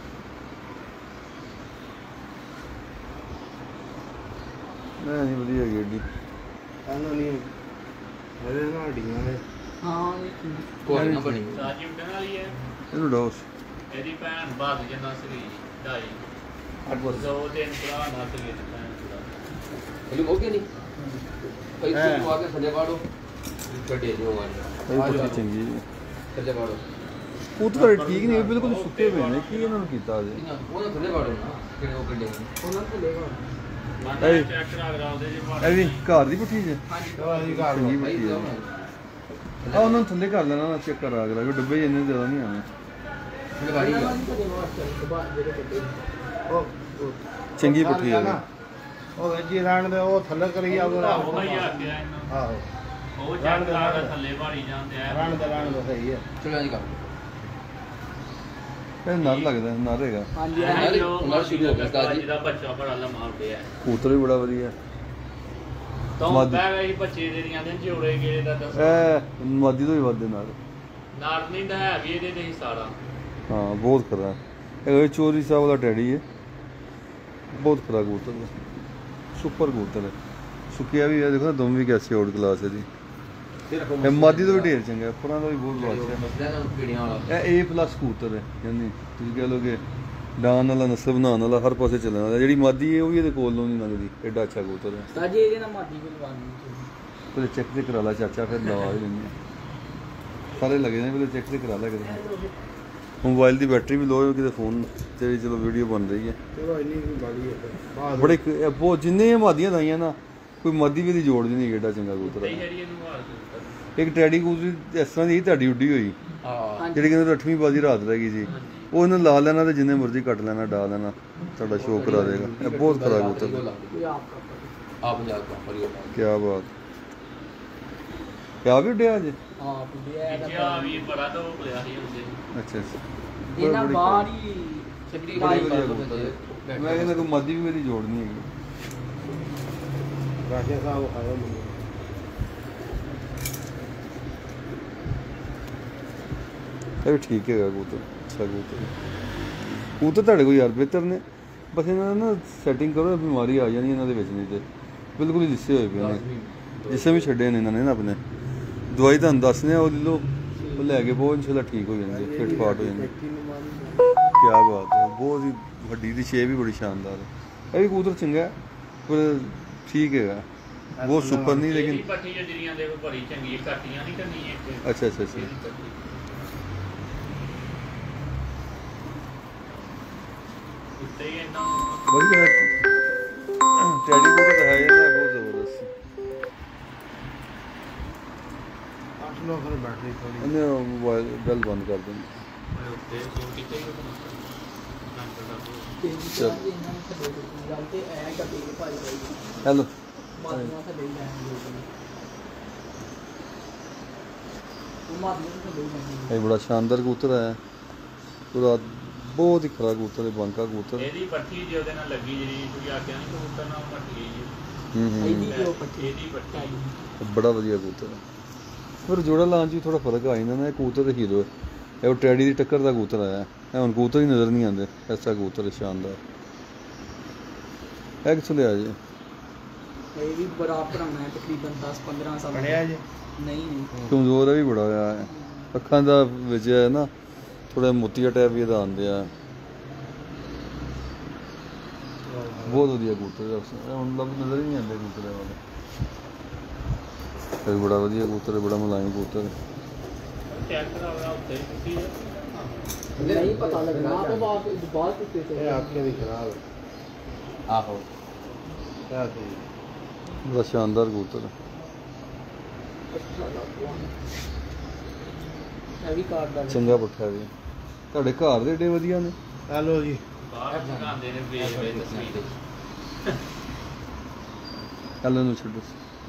ਮੈਂ ਨਹੀਂ ਵਧੀਆ ਹੈਗੀ ਏਡੀ। ਇਹਨਾਂ ਨਹੀਂ ਇਹਦੇ ਨਾਲ ਹੱਡੀਆਂ ਨੇ ਹਾਂ ਇਹ ਕੋਈ ਨਾ ਬਣੀ ਸਾਜੀ ਉੱਡਣ ਵਾਲੀ ਹੈ ਇਹਨੂੰ ਡੋਸ ਇਹਦੀ ਭੈਣ ਬਾਦ ਜਨਾ ਸਰੀ ਢਾਈ ਦੋ ਦਿਨ ਭਰਾ ਨਾ ਸਰੀ ਦੀ ਭੈਣ ਦਾ ਬੋਲੀ ਹੋ ਗਿਆ ਨਹੀਂ ਪੈਸੇ ਹੈ। ਤੋਂ ਆ ਕੇ ਥੱਲੇ ਵਾੜੋ ਕੱਢੇ ਜੋ ਇਹ ਵਾਲੀ ਪੱਕੀ ਚੰਗੀ ਹੈ। ਥੱਲੇ ਵਾੜੋ ਕਬੂਤਰ ਠੀਕ ਨਹੀਂ ਬਿਲਕੁਲ ਸੁੱਕੇ ਪਏ ਨੇ। ਕੀ ਇਹਨਾਂ ਨੂੰ ਕੀਤਾ ਅਜੇ? ਉਹਨਾਂ ਥੱਲੇ ਵਾੜੋ ਨਾ ਕਿਹੜੇ ਉਹ ਕੱਢੇ ਨੇ ਉਹਨਾਂ ਤੋਂ ਲੈਗਾ ਮਾਤਾ ਇਹ- ਚੈੱਕ ਕਰਾ ਕਰਾ ਉਹਦੇ ਜੇ ਬਾੜ ਇਹ ਵੀ ਘਰ ਦੀ ਪੁੱਠੀ ਜੇ ਹਾਂਜੀ ਚਲੋ ਅਸੀਂ ਘਰ ਚੰਗੀ ਭਾਈ ਪੁੱਠੀ ਜਾਓ ਹੈ। ਨਾ ਆ ਉਹਨਾਂ ਨੂੰ ਥੱਲੇ ਕਰ ਲੈਣਾ ਚੈੱਕ ਕਰਾ ਕੇ ਲੱਗੇ ਡੱਬੇ ਇੰਨੇ ਜ਼ਿਆਦਾ ਨਹੀਂ ਆਣੇ। ਥੱਲੇ ਵਾੜੀ ਇਹਨਾਂ ਜਾ ਨੂੰ ਕਦੇ ਵਾਰ ਚੱਲ ਬਾਅਦ ਜਿਹੜੇ ਕੱਢੇ ਉਹ ਉਹ ਚੰਗੀ ਪੁੱਠੀ ਹੈ। ਨਾ ਉਹ ਜੀ ਰਹਿਣ ਦੇ ਉਹ ਥੱਲੇ ਕਰੀ ਜਾਓ ਉਹ ਹੀ ਆ ਗਿਆ ਇਹਨਾਂ ਆਹੋ ਉਹ ਚੈੱਕ ਕਰਾ ਕੇ ਥੱਲੇ ਭਾੜੀ ਜਾਂਦੇ ਆ ਰਹਿਣ ਦੇ ਰਹਿਣ ਦੇ ਸਹੀ ਹੈ ਚਲੋ ਜੀ ਕਰ ਇਹ ਨਰ ਲੱਗਦਾ ਨਰ ਹੈਗਾ। ਹਾਂਜੀ ਇਹ- ਇਹ ਜੋ ਨਾਲ ਸ਼ੁਰੂ ਹੋ ਗਿਆ ਕਾਜੀ। ਜਿਹਦਾ ਬੱਚਾ ਬੜਾ ਲੰਮਾ ਉੱਡਿਆ ਕਬੂਤਰ ਵੀ ਬੜਾ ਵਧੀਆ। ਤਾਂ ਮਾਦੀ- ਬੈ ਗਈ ਬੱਚੇ ਦੇ ਦੀਆਂ ਦੇ ਜੋੜੇ ਗਏ ਦਾ ਦੱਸੋ ਇਹ ਮਾਦੀ ਤੋਂ ਵੀ ਵੱਧ ਨਾਲ। ਨਾਰ ਨਹੀਂ ਦਾ ਹੈ ਵੀ ਇਹਦੇ ਤੇ ਹੀ ਸਾਰਾ ਹਾਂ ਬਹੁਤ ਖਰਾ। ਇਹ ਚੋਰੀ ਸਾਹਿਬ ਦਾ ਟੈਡੀ ਹੈ। ਬਹੁਤ ਖਰਾ ਕਬੂਤਰ ਹੈ। ਸੁਪਰ ਕਬੂਤਰ ਹੈ। ਸੁੱਕਿਆ ਵੀ ਹੈ ਦੇਖੋ ਨਾ ਦਮ ਵੀ ਕੈਸੇ ਆਊਟ ਕਲਾਸ ਹੈ ਜੀ। ਇਹ ਮਾਦੀ ਤੋਂ ਵੀ ਢੇਰ ਚੰਗਾ ਹੈ। ਪੁਰਾਂ ਦਾ ਵੀ ਬਹੁਤ ਵਾਸ ਹੈ। ਮਸਲਾ ਨਾ ਪੀੜੀਆਂ ਵਾਲਾ ਇਹ ਏ ਪਲੱਸ ਕਬੂਤਰ ਹੈ। ਯਾਨੀ ਤੁਸੀਂ ਕਹਿ ਲਓ ਕਿ ਡਾਨ ਵਾਲਾ ਨਸਲ ਬਣਾਉਣ ਵਾਲਾ ਹਰ ਪਾਸੇ ਚੱਲਣ ਵਾਲਾ। ਜਿਹੜੀ ਮਾਦੀ ਹੈ ਉਹ ਵੀ ਇਹਦੇ ਕੋਲ ਨੂੰ ਨਹੀਂ ਲੰਘਦੀ। ਐਡਾ ਅੱਛਾ ਕਬੂਤਰ ਹੈ। ਸਾਜੀ ਇਹਦੇ ਨਾਲ ਮਾਦੀ ਬਲਵਾਨੀ ਪਹਿਲੇ ਚੈੱਕ ਤੇ ਕਰਾ ਲਾ ਚਾਚਾ ਫਿਰ ਦਵਾ ਹੀ ਲੈਂਦੇ ਹਾਂ। ਸਾਰੇ ਲੱਗੇ ਨੇ ਪਹਿਲੇ ਚੈੱਕ ਤੇ ਕਰਾ ਲਿਆ ਕਿਤੇ। ਮੋਬਾਈਲ ਦੀ ਬੈਟਰੀ ਵੀ ਲੋ ਹੈ ਕਿਤੇ ਫੋਨ ਤੇ ਵੀ ਚਲੋ ਵੀਡੀਓ ਬਣ ਰਹੀ ਹੈ। ਚਲੋ ਇੰਨੀ ਵੀ ਬਾੜੀ ਹੈ ਬਾਅਦ ਬੜੇ ਕ- ਇਹ ਬਹੁਤ ਜਿੰਨੇ ਮਾਦੀਆਂ ਦਾਈਆਂ ਨਾ ਕੋਈ ਮਾਦੀ ਵੀ ਦੀ ਜੋੜ ਦੀ ਨਹੀਂ। ਐਡਾ ਚੰਗਾ ਕਬੂਤਰ ਤੇ ਹੈ। ਹਰੀ ਇਹਨੂੰ ਹਾਲ ਕਰ ਇੱਕ ਟੈਡੀ ਕਬੂਤਰ ਇਸ ਤਰ੍ਹਾਂ ਦੀ ਸੀ ਤੁਹਾਡੀ ਉੱਡੀ ਹੋਈ ਹਾਂ ਜਿਹੜੀ ਕਹਿੰਦੇ ਅੱਠਵੀਂ ਬਾਜੀ ਰਾਤ ਰਹਿ ਗਈ ਸੀ। ਉਹ ਇਹਨੂੰ ਲਾ ਲੈਣਾ ਤੇ ਜਿੰਨੇ ਮਰਜ਼ੀ ਕੱਟ ਲੈਣਾ ਡਾ ਲੈਣਾ ਤੁਹਾਡਾ ਸ਼ੋਅ ਕਰਾ ਦੇਗਾ। ਇਹ ਬਹੁਤ ਖਰਾ ਕਬੂਤਰ ਹੈ। ਕੋਈ ਆਪ का ਆਪ ਪੰਜਾਬ ਤੋਂ ਪਰਿਓ ਕੀ ਬਾਤ। ਕਿਆ ਵੀ ਉੱਡਿਆ ਅੱਜ? ਹਾਂ ਪੁੱਜੇ ਆ ਪਿੱਛੇ ਵੀ ਬੜਾ ਤੋਂ ਲਿਆ ਸੀ ਹੁੰਦੇ ਅੱਛਾ ਅੱਛਾ ਇਹਨਾਂ ਬੜੀ- ਬਾਹਰ ਹੀ ਸਿੱਧੀ ਬੜੀ ਬੜੀ ਵਧੀਆ ਕਬੂਤਰ ਹੈ। ਮੈਂ ਕਹਿੰਦਾ ਕੋਈ ਮਾਦੀ ਵੀ ਮੇਰੀ ਜੋੜ ਨਹੀਂ ਹੈਗੀ। ਰਾਜਾ ਸਾਹਿਬ ਆਇਆ ਮੈਨੂੰ ਇਹ ਵੀ ਠੀਕ ਹੈਗਾ ਕਬੂਤਰ, ਅੱਛਾ ਕਬੂਤਰ ਹੈ। ਕਬੂਤਰ ਤੁਹਾਡੇ ਕੋਲ ਯਾਰ ਬਿਹਤਰ ਨੇ, ਬਸ ਇਹਨਾਂ ਦਾ ਨਾ ਸੈਟਿੰਗ ਕਰੋ, ਬਿਮਾਰੀ ਆ ਜਾਣੀ ਇਹਨਾਂ ਦੇ ਵਿੱਚ, ਨਹੀਂ ਤੇ ਬਿਲਕੁਲ ਹੀ ਲਿੱਸੇ ਹੋਏ ਪਏ ਨੇ। ਜਿਸੇ ਵੀ ਛੱਡੇ ਨੇ ਇਹਨਾਂ ਨੇ ਨਾ ਆਪਣੇ, ਦਵਾਈ ਤੁਹਾਨੂੰ ਦੱਸਦੇ ਆ ਉਹ ਲੈ ਲਓ, ਉਹ ਲੈ ਕੇ ਬਹੁਤ ਇਨਸ਼ਾਅੱਲਾ ਠੀਕ ਹੋ ਜਾਣਗੇ, ਫਿੱਟ ਫਾਟ ਹੋ ਜਾਣਗੇ। ਕੀ ਬਾਤ ਹੈ, ਬਹੁਤ ਹੀ ਵੱਡੀ ਦੀ ਸ਼ੇਪ ਵੀ ਬੜੀ ਸ਼ਾਨਦਾਰ ਹੈ। ਇਹ ਵੀ ਕਬੂਤਰ ਚੰਗਾ ਹੈ, ਪਰ ਠੀਕ ਹੈਗਾ, ਬਹੁਤ ਸੁਪਰ ਨਹੀਂ ਲੇਕਿਨ। ਇਹਦੀ ਪੱਠੀ ਜਿਹੜੀਆਂ ਦੇ ਬੜੀ ਚੰਗੀ ਕੱਟੀਆਂ ਨਹੀਂ ਕਰਨੀ ਇੱਕ ਅੱਛਾ ਅੱਛਾ ਅੱਛਾ ਇਹਦੀ ਪੱਠੀ। ਉੱਤੇ ਹੀ ਇੰਨਾ ਵਧੀਆ ਟੈਡੀ ਕਬੂਤਰ ਤਾਂ ਹੈ ਹੀ ਨਾ, ਬਹੁਤ ਜ਼ਬਰਦਸਤ। ਅੱਠ ਨੌ ਘਰ ਬੈਠ ਲਈ ਥੋੜੀ ਇਹਨੇ ਮੋਬਾਈਲ ਬੈਲ ਬੰਦ ਕਰ ਦੇਣੀ। ਉੱਤੇ ਸੋ ਕਿਤੇ ਹੀ ਤੇ ਇਹਨਾਂ ਨੇ ਥੱਲੇ ਗੱਲ ਤੇ ਐ ਕੱਢੀ ਕੇ ਭਾਈ ਭਾਈ ਹੈਲੋ ਮਾਦੀਆਂ ਥੱਲੇ ਹੀ ਲੈਣ ਉਹ ਮਾਦੀਆਂ ਥੱਲੇ ਹੀ ਲੈਣ ਇਹ ਬੜਾ ਸ਼ਾਨਦਾਰ ਕਬੂਤਰ ਹੈ, ਪੂਰਾ ਬਹੁਤ ਹੀ ਖਰਾ ਕਬੂਤਰ ਹੈ, ਬਾਂਕਾ ਕਬੂਤਰ। ਇਹਦੀ ਪੱਠੀ ਜੇ ਉਹਦੇ ਨਾਲ ਲੱਗੀ ਜਿਹੜੀ ਤੁਸੀਂ ਆਖਿਆ ਨਹੀਂ ਕਬੂਤਰ ਨਾਲ ਮੱਟ ਗਈ ਜੀ। ਹੂੰ ਹੂੰ ਇਹਦੀ ਜੋ ਪੱਟੀ ਇਹਦੀ ਪੱਠੀ ਬੜਾ ਵਧੀਆ ਕਬੂਤਰ ਹੈ, ਪਰ ਜੋੜਾ ਲਾਉਣ 'ਚ ਵੀ ਥੋੜਾ ਫਰਕ ਆ ਜਾਂਦਾ ਨਾ। ਇਹ ਕਬੂਤਰ ਦਾ ਹੀਰੋ ਹੈ, ਇਹ ਉਹ ਟੈਡੀ ਦੀ ਟੱਕਰ ਦਾ ਕਬੂਤਰ ਆਇਆ। ਇਹ ਹੁਣ ਕਬੂਤਰ ਹੀ ਨਜ਼ਰ ਨਹੀਂ ਆਉਂਦੇ, ਐਸਾ ਕਬੂਤਰ ਹੈ ਸ਼ਾਨਦਾਰ। ਇਹ ਕਿੱਥੋਂ ਲਿਆ ਜੀ? ਇਹ ਵੀ ਬੜਾ ਪੁਰਾਣਾ ਹੈ, ਤਕਰੀਬਨ ਦਸ ਪੰਦਰਾਂ ਸਾਲ ਪੜਿਆ ਜੇ ਨਹੀਂ ਨਹੀਂ ਕਮਜ਼ੋਰ ਹੈ ਵੀ ਬੜਾ ਹੋਇਆ ਹੈ, ਅੱਖਾਂ ਦਾ ਵਿੱਚ ਹੈ ਨਾ ਥੋੜਾ ਮੋਤੀਆ ਟੈਪ ਵੀ ਇਹਦਾ ਆਉਂਦੇ ਆ। ਬਹੁਤ ਵਧੀਆ ਕਬੂਤਰ ਹੈ, ਇਹ ਹੁਣ ਲੱਭ ਨਜ਼ਰ ਹੀ ਨਹੀਂ ਆਉਂਦੇ ਕਬੂਤਰ ਵਾਲੇ। ਇਹ ਵੀ ਬੜਾ ਵਧੀਆ ਕਬੂਤਰ ਹੈ, ਬੜਾ ਮੁਲਾਇਮ ਕਬੂਤਰ ਹੈ। ਚੈੱਕ ਕਰਾਉਣਾ ਉੱਤੇ ਹੀ ਟੁੱਟੀ ਹੈ। ਨਹੀਂ ਪਤਾ ਲੱਗਣਾ ਤੇ ਬਾਅਦ ਬਾਅਦ ਕਿਤੇ ਇਹ ਆਖੇ ਦੀ ਖਰਾਬ ਆਹੋ ਹੈ ਆ ਤੇ ਬੜਾ ਸ਼ਾਨਦਾਰ ਕਬੂਤਰ ਹੈ। ਇਹ ਵੀ ਕਾਰਡ ਦਾ ਚੰਗਾ ਪੱਠਾ ਵੀ ਤੁਹਾਡੇ ਘਰ ਦੇ ਏਡੇ ਵਧੀਆ ਨੇ। ਹੈਲੋ ਜੀ ਬਾਹਰ ਦਿਖਾਉਂਦੇ ਨੇ ਵੇਚ ਵੇਚ ਤਸਵੀਰ। ਕੱਲ ਨੂੰ ਛੱਡੋ।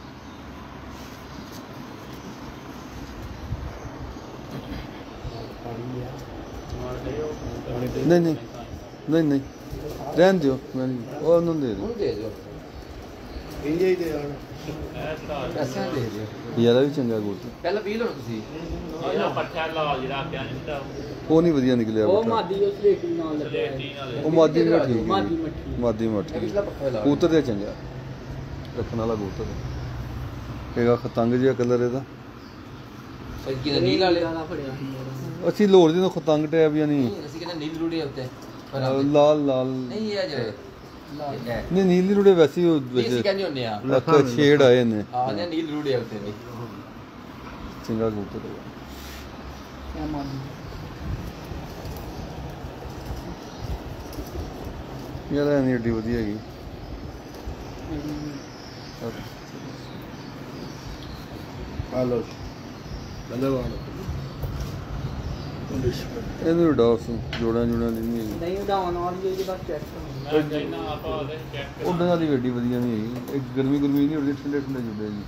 ਮਾਰਦੇ ਉਹ ਨਹੀਂ ਨਹੀਂ ਨਹੀਂ ਨਹੀਂ ਰਹਿਣ ਦਿਓ, ਮੈਂ ਨਹੀਂ ਉਹ ਉਹਨੂੰ ਦੇ ਦਿਓ। ਉਹਨੂੰ ਦੇ ਦਿਓ, ਇੰਜੇ ਹੀ ਦੇ ਆਣ ਇਹ ਸਟਾਰ ਪੈਸਿਆਂ ਦੇ ਦਿਓ। ਯਾਰ ਇਹ ਵੀ ਚੰਗਾ ਕਬੂਤਰ, ਪਹਿਲਾਂ ਵੀਹ ਲਓ ਤੁਸੀਂ। ਇਹਦਾ ਪੱਠਾ ਲਾਲ ਜਿਹੜਾ ਆਖਿਆ ਨਹੀਂ ਹੁੰਦਾ ਉਹ ਨਹੀਂ ਵਧੀਆ ਨਿਕਲਿਆ ਉਹ ਪੱਠਾ। ਮਾਦੀ ਉਸ ਰੇਟੀ ਨਾਲ ਲੱਗਿਆ ਸਲੇਟੀ ਨਾਲ ਉਹ ਮਾਦੀ ਵੀ ਠੀਕ ਮਾਦੀ ਹੈ, ਮੱਠੀ ਮਾਦੀ ਮੱਠ ਇਹ ਪਿਛਲਾ ਪੱਖਾ ਲਾ ਕਬੂਤਰ ਤੇ ਚੰਗਾ ਰੱਖਣ ਵਾਲਾ ਕਬੂਤਰ ਹੈ। ਇਹਦਾ ਖਤੰਗ ਜਿਹਾ ਕਲਰ ਇਹਦਾ, ਸੱਗੀ ਦਾ ਨੀਲ ਵਾਲੇ ਵਾਲਾ ਫੜਿਆ ਸੀ ਮੇਰਾ। ਅਸੀਂ ਲੋੜ ਜਿਹਨੂੰ ਖਤੰਗ ਟੈਪ ਜਾਂ ਨਹੀਂ ਨਹੀਂ ਅਸੀਂ ਕਹਿੰਦੇ ਨੀਲ ਰੂੜੇ ਉੱਤੇ ਲਾਲ ਲਾਲ ਨਹੀਂ ਇਹ ਜਿਹੜੇ ਨਹੀਂ ਨੀਲੀ ਰੁੜੇ ਵੈਸੇ ਹੀ ਉਹ ਨਹੀਂ ਅਸੀਂ ਵਿੱਚ ਕਹਿੰਦੇ ਹੁੰਦੇ ਆ ਅੱਖਾਂ ਸ਼ੇਡ ਆਏ ਨੇ। ਹਾਂ ਨੇ ਨੀਲ ਰੂੜੇ ਉੱਤੇ ਵੀ ਚੰਗਾ ਕਬੂਤਰ ਹੈ। ਇਹ ਮਾਦੀ ਯਾਰ ਇਹ ਨਹੀਂ ਏਡੀ ਵਧੀਆ ਹੈਗੀ। ਹੈਲੋ ਬੱਲੇ ਵਾਲਾ ਇਹਨੂੰ ਡਾਸ ਜੋੜਾਂ ਜੋੜਾਂ ਦੀ ਨਹੀਂ ਹੈਗੀ। ਨਹੀਂ ਉਡਾਉਣ ਵਾਲੀ ਇਹ ਬਸ ਚੈੱਕ ਕਰਨਾ ਮੈਂ ਕਹਿੰਦਾ ਆਪਾਂ ਉਹਦੇ ਚੈੱਕ ਉੱਡਣ ਵਾਲੀ ਏਡੀ ਵਧੀਆ ਨਹੀਂ ਹੈਗੀ, ਇੱਕ ਗਰਮੀ ਗਰਮੀ ਨਹੀਂ ਉੱਡਦੀ, ਠੰਡੇ ਠੰਡੇ ਜੁੜੇ ਜੀ।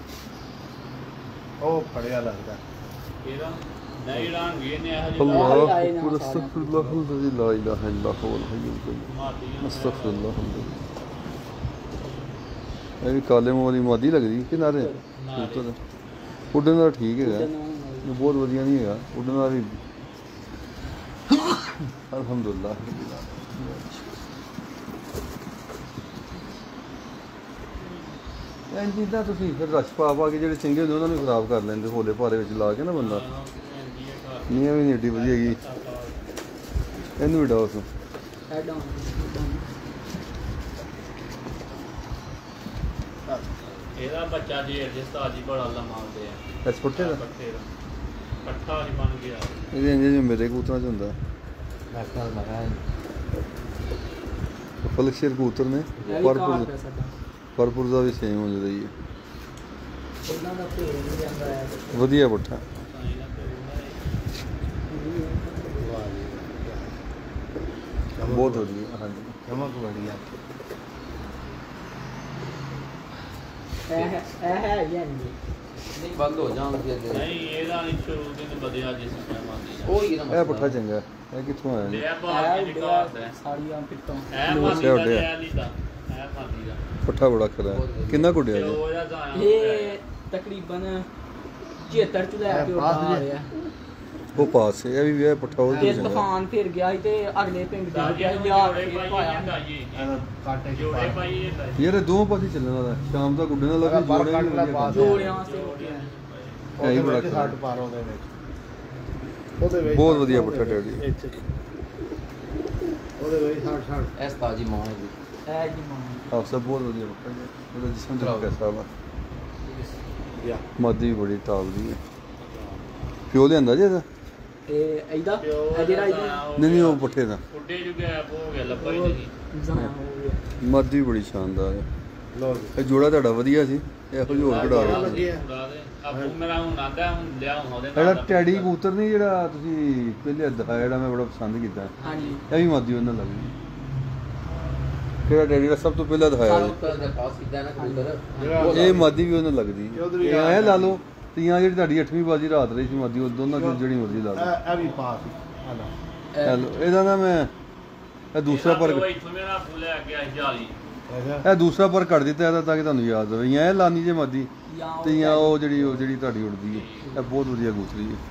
ਉਹ ਫੜਿਆ ਲੱਗਦਾ ਇਹਦਾ ਨਹੀਂ ਰਾਂਗੀ ਇਹਨੇ ਇਹੋ ਜਿਹੀ ਅੱਲਾਹ ਲਾਏ ਨਾ ਅਕਬਰ, ਸਾਰਿਆਂ ਅਸਤਗਫਿਰੁल्लाह ਅਲਜ਼ੀ ਲਾ ਇਲਾਹਾ ਇਲਾ ਹੁਵਲ ਹਯਯੁਲ ਕਯੂਮ, ਮਾਦੀਆਂ ਅਸਤਗਫਿਰੁल्लाह। ਇਹ ਵੀ ਕਾਲੇ ਮੂੰਹ ਵਾਲੀ ਮਾਦੀ ਲੱਗਦੀ ਕਿ ਨਾਰੇ ਕਬੂਤਰ ਉੱਡਣ ਦਾ ਠੀਕ ਹੈਗਾ, ਇਹ ਬਹੁਤ ਵਧੀਆ ਨਹੀਂ ਹੈਗਾ ਉੱਡਣ ਦਾ ਵੀ। ਅਲਹਮਦੁਲਿल्लाह। ਇਹ ਚੀਜ਼ਾਂ ਤੁਸੀਂ ਫਿਰ ਰਸ਼ ਪਾ ਪਾ ਕੇ ਜਿਹੜੇ ਚੰਗੇ ਹੁੰਦੇ ਉਹਨਾਂ ਨੂੰ ਖਰਾਬ ਕਰ ਲੈਂਦੇ, ਹੋਲੇ ਭਾਰੇ ਵਿੱਚ ਲਾ ਕੇ ਨਾ ਬੰਦਾ। ਨਹੀਂ ਇਹ ਵੀ ਨਹੀਂ ਏਡੀ ਵਧੀਆ ਹੈਗੀ, ਇਹਨੂੰ ਵੀ ਡਾਉਸ। ਹੈਡ ਆਨ ਇਹਦਾ ਬੱਚਾ ਜੀ ਜਿਸ ਤਾਜੀ ਬੜਾ ਲਮਾਉਂਦੇ ਆ ਇਸ ਪੱਠੇ ਦਾ ਪੱਠੇ ਦਾ ਪੱਠਾ ਨਹੀਂ ਬਣ ਗਿਆ। ਇਹਦੇ ਇੰਜੇ ਜਿਵੇਂ ਮੇਰੇ ਕਬੂਤਰਾਂ 'ਚ ਹੁੰਦਾ। ਮੈਂ ਕਹਿੰਦਾ ਮੈਂ ਕਹਿੰਦਾ ਫਲਕਸ਼ੇਰ ਕਬੂਤਰ ਨੇ, ਇਹ ਵੀ ਪਰਪੁਰ ਕਾਰਡ ਹੈ ਸਾਡਾ ਪਰਪੁਰ ਦਾ ਵੀ ਸੇਮ ਹੋ ਜਾਂਦਾ ਹੀ ਹੈ। ਉਹਨਾਂ ਦਾ ਭੇਜ ਨਹੀਂ ਜਾਂਦਾ ਹੈ ਵਧੀਆ ਪੱਠਾ। ਬਹੁਤ ਵਧੀਆ, ਹਾਂਜੀ। ਚਮਕ ਬੜੀ ਆ ਇਹ ਇਹ ਹੈ ਹੀ ਹੈ ਨਹੀਂ ਨਹੀਂ ਬੰਦ ਹੋ ਜਾਣਗੇ ਅੱਗੇ ਨਹੀਂ ਇਹਦਾ ਨਹੀਂ ਸ਼ੁਰੂ ਤੋਂ ਵਧਿਆ ਜਿਸ ਟਾਈਮ ਆਉਂਦੀ ਉਹ ਹੀ ਨਾ ਇਹ ਪੁੱਠਾ ਚੰਗਾ ਇਹ ਕਿੱਥੋਂ ਆਇਆ ਜੀ? ਲੈ ਬਾਹਰ ਦੀ ਨਿਕਾਸ ਹੈ ਸਾਰੀਆਂ ਪਿੱਤੋਂ ਇਹ ਮਾਦੀ ਦਾ ਲੈ ਲੀਦਾ ਇਹ ਮਾਦੀ ਦਾ ਪੁੱਠਾ ਬੜਾ ਖਰਾ ਹੈ। ਕਿੰਨਾ ਕੁੱਡਿਆ ਤੇ ਜੀ? ਉਹ ਜਾਂ ਤਾਂ ਇਹ ਤਕਰੀਬਨ छिहत्तर ਚ ਲੈ ਕੇ ਉੱਡਾ ਆ ਰਿਹਾ ਉਹ ਪਾਸ ਹੈ ਇਹ ਵੀ ਇਹ ਪੁੱਠਾ ਉਹ ਵੀ ਤੇ ਚੰਗਾ ਤੂਫਾਨ ਫਿਰ ਗਿਆ ਸੀ ਤੇ ਅਗਲੇ ਪਿੰਡ ਦੇ ਦਾਜੀ ਗਿਆ ਨੂੰ ਲਿਆ ਜੋੜੇ ਕੇ ਪਾਈ ਪਾਇਆ ਜਾਂਦਾ ਜੀ ਕਾਟੇ ਜੋੜੇ ਪਾਈ ਜਾਂਦਾ ਜੀ ਯਾਰ ਇਹ ਦੋਵਾਂ ਪਾਸੇ ਚੱਲਣ ਵਾਲਾ ਸ਼ਾਮ ਦਾ ਗੁੱਡੇ ਨਾਲ ਲੱਗੇ ਬਾਹਰ ਜੋੜੇ ਕੱਢ ਲੈ ਵੀ ਪਾਸ। ਜੋੜਿਆਂ ਵਾਸਤੇ ਜੋੜਿਆਂ ਹੈ ਹੀ ਬੜਾ ਉਹਦੇ ਵਿੱਚ ਖਰਾ। ਸੱਟ ਪਾਰ ਉਹਦੇ ਵਿੱਚ ਉਹਦੇ ਵਿੱਚ ਬਹੁਤ ਵਧੀਆ ਪੁੱਠਾ ਟੈਡੀ। ਇੱਥੇ। ਉਹਦੇ ਵਿੱਚ ਸੱਟ ਸੱਟ ਇਸ ਤਾਜੀ ਮਾਂ ਹੈ ਜੀ ਇਹ ਜੀ ਮਾਂ ਆਪ ਸਭ ਬਹੁਤ ਵਧੀਆ ਪੁੱਠਾ ਜੀ ਉਹਦਾ ਜਿਸਮ ਤੇ ਕੈਸਾ ਵਾ ਯਾ ਮਾਦੀ ਵੀ ਬੜੀ ਟਾਪ ਦੀ ਹੈ ਪਿਓ ਲਿਆਂਦਾ ਜੀ ਇਹਦਾ ਤੇ ਇਹਦਾ ਇਹ ਜਿਹੜਾ ਇਹਦੀ ਨਹੀਂ ਨਹੀਂ ਉਹ ਪੁੱਠੇ ਦਾ ਉੱਡੇ ਜੋ ਗੈਪ ਹੋ ਗਿਆ ਲੱਭਾ ਹੀ ਨਹੀਂ ਜ਼ਾਇਆ ਹੋ ਗਿਆ ਮਾਦੀ ਵੀ ਬੜੀ ਸ਼ਾਨਦਾਰ ਹੈ ਲੋ ਜੀ ਇਹ ਜੋੜਾ ਤੁਹਾਡਾ ਵਧੀਆ ਸੀ ਇਹੋ ਜਿਹੀ ਹੋਰ ਕਢਾ ਲੱਗੇ ਰਹੇ ਆ। ਉਡਾ ਦੇ ਆਪੂ ਮੇਰਾ ਹੁਣ ਆਂਦਾ ਹੁਣ ਲਿਆ ਉਹਦੇ ਜਿਹੜਾ ਟੈਡੀ ਕਬੂਤਰ ਨਹੀਂ ਜਿਹੜਾ ਤੁਸੀਂ ਪਹਿਲੇ ਦਿਖਾਇਆ ਜਿਹੜਾ ਮੈਂ ਬੜਾ ਪਸੰਦ ਕੀਤਾ ਹਾਂਜੀ ਇਹ ਵੀ ਮਾਦੀ ਉਹਨਾਂ ਲੱਗੀ ਕਿਹੜਾ ਟੈਡੀ ਦਾ ਸਭ ਤੋਂ ਪਹਿਲਾਂ ਦਿਖਾਇਆ ਜੀ ਉੱਪਰ ਦਾ ਪਾਸ ਕੀਤਾ ਨਾ ਕਬੂਤਰ ਜਿਹੜਾ ਇਹ ਮਾਦੀ ਵੀ ਉਹਨਾਂ ਲੱਗਦੀ ਚੌਧਰੀ ਇਹ ਐ ਲਾ ਲਓ ਤੀਆਂ ਜਿਹੜੀ ਤੁਹਾਡੀ ਅੱਠਵੀਂ ਬਾਜੀ ਰਾਤ ਰਹੀ ਸੀ ਮਾਦੀ ਉਹ ਦੋਨਾਂ ਚੋਂ ਜਿਹੜੀ ਮਰਜ਼ੀ ਲਾ ਲਓ ਇਹ ਇਹ ਵੀ ਪਾਸ ਆ ਲਓ ਇਹ ਲਓ, ਇਹਦਾ ਨਾ ਮੈਂ ਇਹ ਦੂਸਰਾ ਪਰ ਉਹ ਇੱਥੋਂ ਮੇਰਾ ਫੁੱਲ ਲੈ ਗਿਆ ਜਾਲੀ ਅੱਛਾ ਇਹ ਦੂਸਰਾ ਪਰ ਕੱਢ ਦਿੱਤਾ ਇਹਦਾ ਤਾਂ ਕਿ ਤੁਹਾਨੂੰ ਯਾਦ ਰਵੇ ਜਾਂ ਇਹ ਲਾਨੀ ਜੇ ਮਾਦੀ ਜਾਂ ਉਹ ਤੇ ਜਾਂ ਉਹ ਜਿਹੜੀ ਉਹ ਜਿਹੜੀ ਤੁਹਾਡੀ ਉੜਦੀ ਹੈ ਇਹ ਬਹੁਤ ਵਧੀਆ ਗੂਤਰੀ ਹੈ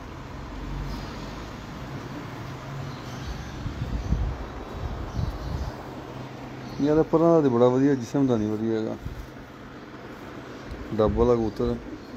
ਇਹ ਦਾ ਪਰਾਂ ਦਾ ਤੇ ਬੜਾ ਵਧੀਆ ਜਿਸਮ ਦਾ ਨਹੀਂ ਵਧੀਆ ਹੈਗਾ ਡੱਬ ਵਾਲਾ ਕਬੂਤਰ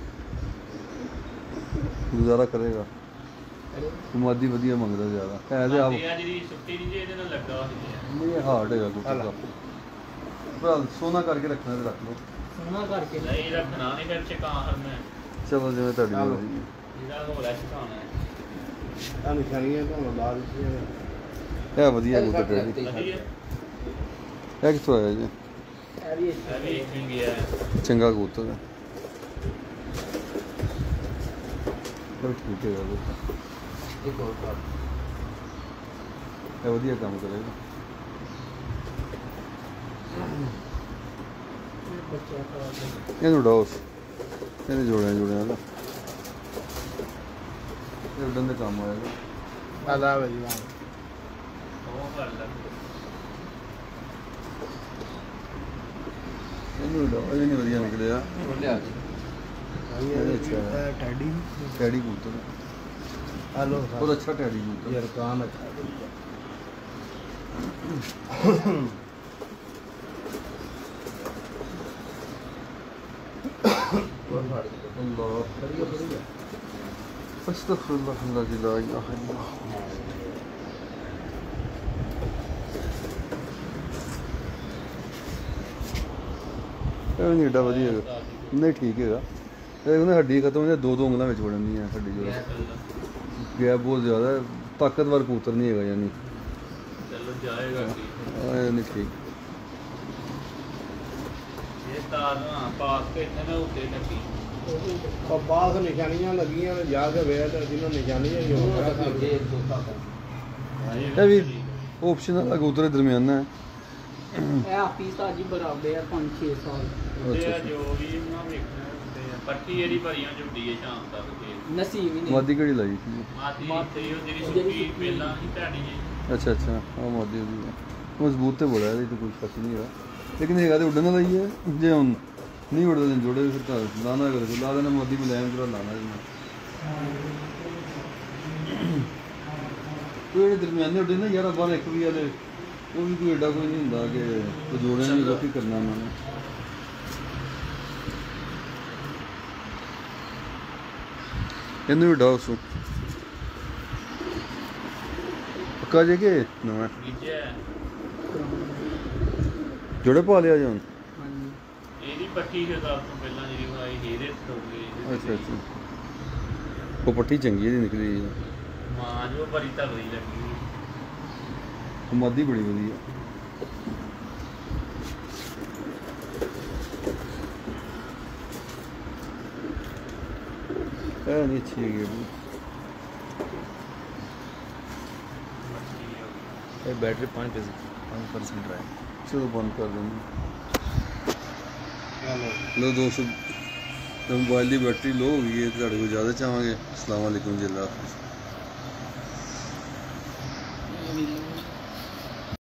ਗੁਜ਼ਾਰਾ ਕਰੇਗਾ ਮਾਦੀ ਵਧੀਆ ਮੰਗਦਾ ਜ਼ਿਆਦਾ ਹੈ ਤੇ ਆਪ ਇਹ ਜਿਹੜੀ ਸੁੱਟੀ ਨਹੀਂ ਜੇ ਇਹਦੇ ਨਾਲ ਲੱਗਾ ਹੋਇਆ ਨਹੀਂ ਹਾਰਡ ਹੈਗਾ ਕਬੂਤਰ ਦਾ ਭਰਾ ਸੋਨਾ ਕਰਕੇ ਰੱਖਣਾ ਤੇ ਰੱਖ ਲਓ ਸੋਨਾ ਕਰਕੇ ਨਹੀਂ ਰੱਖਣਾ ਨਹੀਂ ਫਿਰ ਚਕਾਨ ਮੈਂ ਚਲੋ ਜਿਵੇਂ ਤੁਹਾਡੀ ਚਲੋ। ਮਰਜ਼ੀ ਹੈ। ਇਹਦਾ ਹੋਲਾ ਚਕਾਨਾ ਹੈ ਆ ਨਿਸ਼ਾਨੀਆਂ ਤੁਹਾਨੂੰ ਲਾ ਦਿੱਤੀਆਂ ਇਹ ਵਧੀਆ ਕਬੂਤਰ ਹੈ ਜੀ ਵਧੀਆ ਇਹ ਕਿੱਥੋਂ ਆਇਆ ਜੀ ਇਹ ਵੀ ਇਹ ਵੀ ਇੱਥੇ ਹੀ ਗਿਆ ਹੈ। ਚੰਗਾ ਕਬੂਤਰ ਹੈ ਚਲ ਠੀਕ ਹੈ ਕਬੂਤਰ ਇੱਕ ਹੋਰ ਪਾਸ ਇਹ ਵਧੀਆ ਕੰਮ ਕਰੇਗਾ ਬੱਚਾ ਪਾਉਂਦੇ ਇਹਨੂੰ ਡਾਉਸ ਇਹਨੇ ਜੋੜਿਆ ਜੋੜਿਆ ਦਾ ਇਹ ਉਡਣ ਦੇ ਕੰਮ ਆਏਗਾ ਆ ਲਾ ਵੇ ਜੀ ਉਹ ਕਰ ਲੈ ਇਹਨੂੰ ਡਾਉ ਇਹ ਨਹੀਂ ਵਧੀਆ ਨਿਕਲਿਆ ਲਿਆ ਜੀ ਇਹ ਟੈਡੀ ਟੈਡੀ ਕਬੂਤਰ ਆ ਲੋ ਬਹੁਤ ਅੱਛਾ ਟੈਡੀ ਕਬੂਤਰ ਯਾਰ ਕਾਨ ਅੱਛਾ ਹੋਰ ਫੜ ਦੇ ਅੱਲਾਹ ਫੜੀਓ ਫੜੀਓ ਅਸਤਗਫਿਰullah الذي لا اله الا الله ਇਹ ਨਹੀਂ ਏਡਾ ਵਧੀਆ ਹੈਗਾ ਨਹੀਂ ਠੀਕ ਹੈਗਾ ਇਹ ਕਹਿੰਦੇ ਹੱਡੀ ਖਤਮ ਹੋ ਜਾਂਦੀ ਦੋ ਦੋ ਉਂਗਲਾਂ ਵਿੱਚ ਵੜ ਜਾਂਦੀਆਂ ਹੱਡੀ ਜੋ ਗੈਪ ਬਹੁਤ ਜ਼ਿਆਦਾ ਹੈ, ਤਾਕਤਵਰ ਕਬੂਤਰ ਨਹੀਂ ਹੈਗਾ ਯਾਨੀ ਚਲੋ ਜਾਏਗਾ ਕੀ ਇਹ ਨਹੀਂ ਠੀਕ ਇਹ ਤਾਂ ਨਾ ਪਾਸ ਕੇ ਇੱਥੇ ਮੈਂ ਉੱਤੇ ਟੱਕੀ ਉਹ ਬਾਸ ਨਿਸ਼ਾਨੀਆਂ ਲੱਗੀਆਂ ਨੇ ਜਾ ਕੇ ਵੇਖ ਤੇ ਜਿਹਨਾਂ ਨਿਸ਼ਾਨੀਆਂ ਹੀ ਹੋ ਉਹ ਗਿਆ ਅੱਗੇ ਦੋ ਪਾਸ ਇਹ ਵੀ ਆਪਸ਼ਨ ਦਾ ਕਬੂਤਰ ਦਰਮਿਆਨਾ ਹੈ ਇਹ ਆਪੀ ਸਾਜੀ ਬਰਾਬਰ ਆ ਪੰਜ ਛੇ ਸਾਲ ਤੇ ਅੱਛਾ ਆ ਅੱਛਾ ਜੋ ਵੀ ਨਾ ਵੇਖਣਾ ਉੱਤੇ ਆ। ਪੱਟੀ ਇਹਦੀ ਭਰੀਆਂ ਜੁੜੀ ਹੈ ਸ਼ਾਮ ਤੱਕ ਤੇ ਨਸੀਬ ਹੀ ਨਹੀਂ ਮਾਦੀ ਘੜੀ ਲਾਈ ਸੀ ਮਾਤੀ ਮਾਤੀ ਤੇ ਉਹ ਜਿਹੜੀ ਜਿਹੜੀ ਸੁੱਕੀ ਸੁੱਕੀ ਪਹਿਲਾਂ ਹੀ ਢਾਡੀ ਜੀ ਅੱਛਾ ਅੱਛਾ ਆ ਮਾਦੀ ਦੀ ਹੈ। ਮਜ਼ਬੂਤ ਤੇ ਬੜਾ ਇਹਦੇ ਤੇ ਕੋਈ ਸ਼ੱਕ ਨਹੀਂ ਹੈਗਾ ਲੇਕਿਨ ਹੈਗਾ ਤੇ ਉੱਡਣ ਵਾਲਾ ਹੀ ਹੈ ਜੇ ਹੁਣ ਨਹੀਂ ਉੱਡਦਾ ਤਾਂ ਜੋੜੇ ਫਿਰ ਤਾਂ ਲਾਣਾ ਕਰ ਲਾ ਦੇਣਾ ਮਾਦੀ ਮਲਾਇਮ ਪੂਰਾ ਲਾਣਾ ਜੀ ਕੋਈ ਜਿਹੜੇ ਦਰਮਿਆਨੇ ਉੱਡੇ ਨਾ ਯਾਰ ਬਾਹਰ ਇੱਕ ਵੀ ਵਾਲੇ ਉਹ ਵੀ ਕੋਈ ਏਡਾ ਕੋਈ ਨਹੀਂ ਹੁੰਦਾ ਕਿ ਉਹ ਜੋੜਿਆਂ ਨੂੰ ਰੋਟੀ ਕਰਨਾ ਉਹਨਾਂ ਨੇ ਇਹਨੂੰ ਵੀ ਡਾਉ ਸੂ ਪੱਕਾ ਜੇ ਕਿ ਨਵਾਂ ਨੀਚੇ ਜੋੜੇ ਪਾ ਲਿਆ ਜੀ ਹੁਣ ਹਾਂਜੀ ਇਹਦੀ ਪੱਟੀ ਦੇ ਸਾਲ ਤੋਂ ਪਹਿਲਾਂ ਜਿਹੜੀ ਬਣਾਈ ਸੀ ਇਹਦੇ ਤੋਂ ਗਈ ਅੱਛਾ ਅੱਛਾ ਉਹ ਪੱਟੀ ਚੰਗੀ ਇਹਦੀ ਨਿਕਲੀ ਹੈ। ਮਾਂ ਜੋ ਬੜੀ ਤਗੜੀ ਲੱਗੀ ਉਹ ਮਾਦੀ ਬੜੀ ਵਧੀਆ ਇਹ ਨਹੀਂ ਅੱਛੀ ਹੈਗੀ ਇਹ ਇਹ ਬੈਟਰੀ ਪੰਜ ਪੰਜ ਪਰਸੈਂਟ ਰਹਿ ਚਲੋ ਬੰਦ ਕਰ ਦਿੰਦੇ ਲੋ ਦੋਸਤੋ ਮੋਬਾਈਲ ਦੀ ਬੈਟਰੀ ਲੋ ਹੋ ਗਈ ਹੈ, ਤੁਹਾਡੇ ਕੋਲ ਜ਼ਿਆਦਾ ਚਾਹਾਂਗੇ। ਅਸਲਾਮ ਵਾਲੇਕੁਮ ਜੀ, ਅੱਲਾ ਹਾਫਿਜ਼।